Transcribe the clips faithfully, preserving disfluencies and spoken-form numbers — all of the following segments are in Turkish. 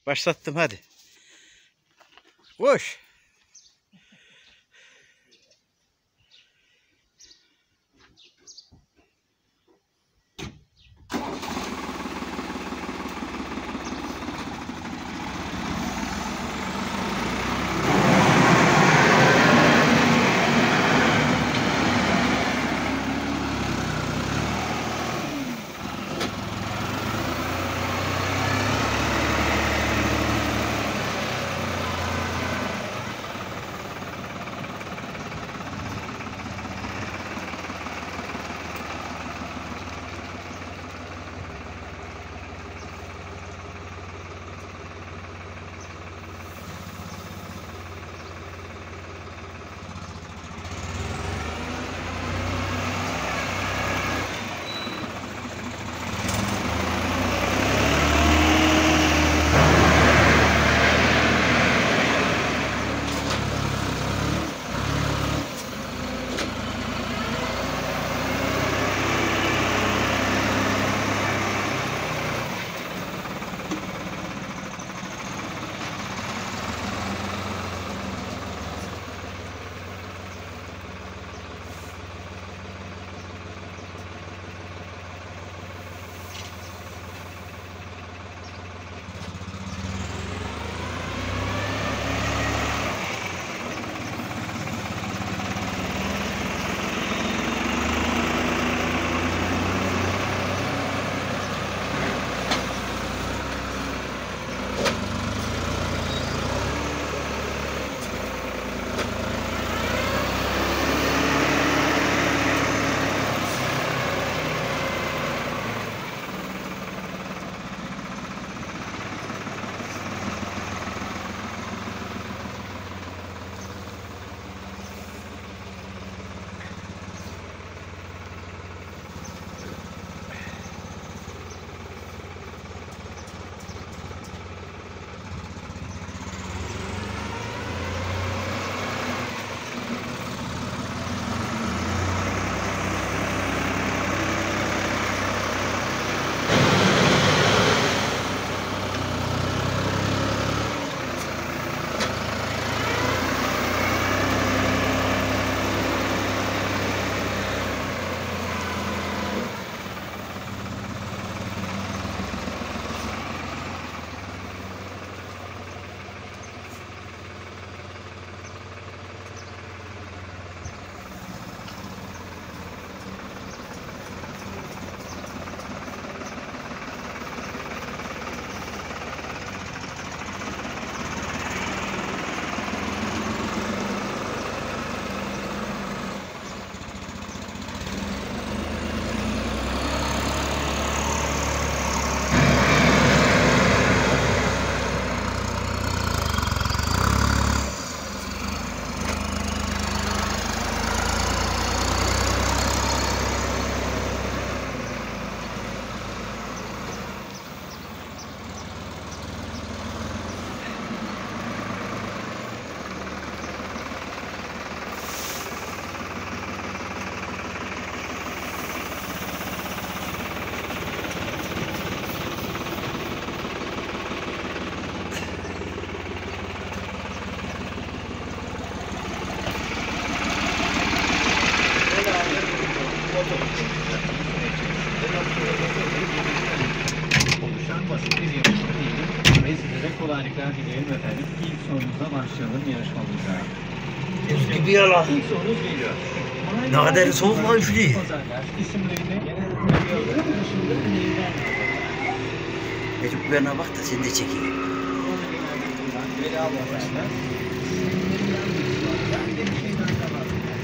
Başlattım hadi. Koş. Oluşan basit bir yarışma değil. Ve size kolaylıklar dileyelim efendim. İlk sorumuza başlayalım yarışmamıza. Buz gibi yalan. İlk sorumuz geliyor. Ne kadar soğuk lan üflüyor. Pazarlar isimlerini genel tanıyorlar. Dışında neyden? Çocuklarına bak da sen de çekeyim. Veri ablalarla. Ben de bir şeyden de bahsedeceğim.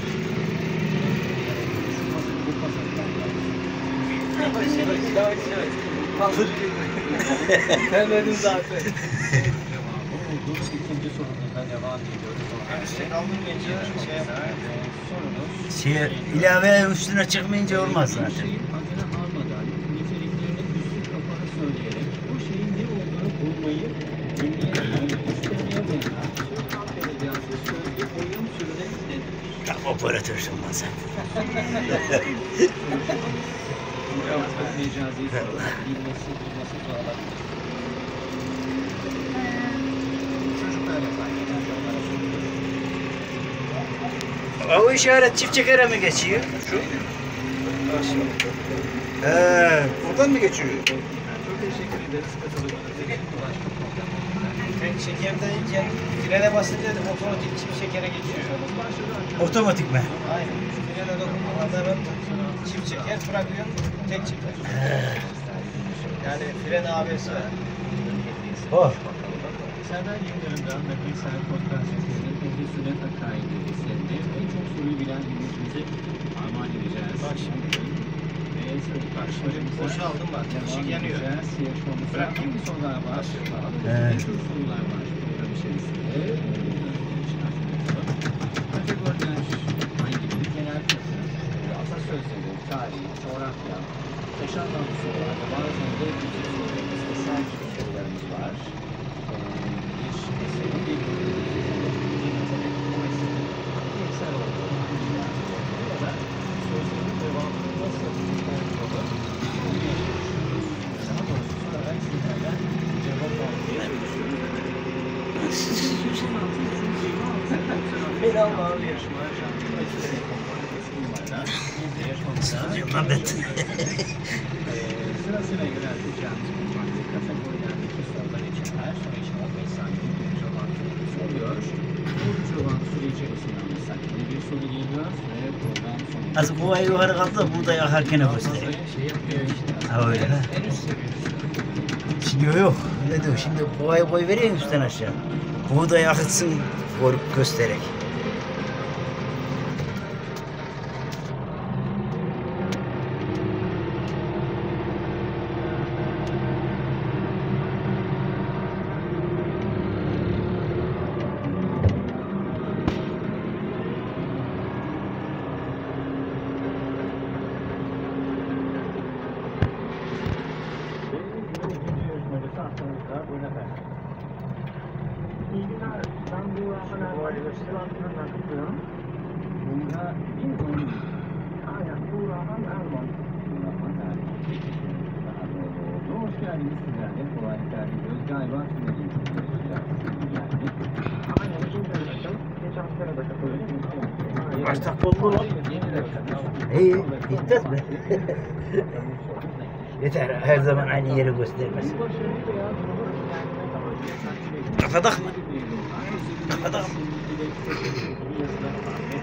Bu pazarlar. Yavaş yavaş yavaş yavaş. Kaldır gibi. Hemenim zaten. Olduğumuz ikinci sorumuzdan devam ediyoruz. Şey kaldırmayınca şey sorumuz. Şey, ilave üstüne çıkmayınca olmaz zaten. Adını almadan niteliklerini üstü kapalı söyleyerek o şeyin ne olduğunu bulmayı dinleyen istemeye verilen Sultan Belediyesi sözlü oyun sürüne nedir? Tam operatörsün lan sen. Mecazi bilmesi bilmesi bağlanır. O işaret çift çekere mi geçiyor? Şu. Aşağı. He. Oradan mı geçiyor? Çok teşekkür ederiz katıldığınız için. Başka problem. Tek şekerdeyken frene basınca otomatik çift şekere geçiyor. Otomatik mi? Aynen. Frene dokunmadan çift şeker bırakıyorsun, tek çeker. Yani fren A B S. Oh. Serdar Yıldırım'dan Nakilsel Podcast Şirketi'nin profesyonel akaidi eserinde en çok soruyu bilen dinleyicimize armağan edeceğiz. Bak şimdi. Ve karşılarımıza Boşaldım bak, ışık yanıyor. Yarışmamıza Bırak. hangi sorular var? Evet. Ne tür sorular var program içerisinde? Kategoriler hangileri? Genel kültür, atasözleri, tarih, coğrafya, yaşanılan sorular ve bazen de müzik sorularımız, eser gibi sorularımız var. Ee, bir eserin bir bir nitelik o eserin bir eser olduğunu anlayacağız. Ya da sözlerin devamını nasıl olduğunu bulmaya çalışıyoruz. Daha doğrusu sorarak sizlerden cevap almaya çalışıyoruz. Beni alma abi. Yarışma canlı ve komponentesi numarayla bir yarışmamıza Sıkılıyorum ben. Ee, sırasıyla yönelteceğimiz bu farklı kategorilerdeki sorular için her soru için on beş saniye bir cevap süresi oluyor. Bu cevap süre içerisinde alırsak yeni bir soru geliyor ve program sonunda... Az bu ay yukarı kaldı da buğday akarken göstereyim. Şey yapıyor işte. Ha öyle ha. En üst seviyesi. Şimdi yok. Öyle diyor. Şimdi bu ayı koy vereyim üstten aşağı. Buğday akıtsın korup göstererek. İyi günler. Ben bu Haber Üstad'ın nakliyorum. Bunda bir oyun. Aynen. Burhan Erman. Burhan Erman. Daha doğru oldu. Hoş geldiniz sizlerle. Kolaylıklar diliyoruz. Galiba sizin için çok geldi. Aynen. İkinci yarışım. Geçen sene de katıldım. Baştak oldu lan. Yeni de İyi. Gitmez mi? Yeter. Her zaman aynı yeri göstermez. Kafadak mı? Kafadak mı?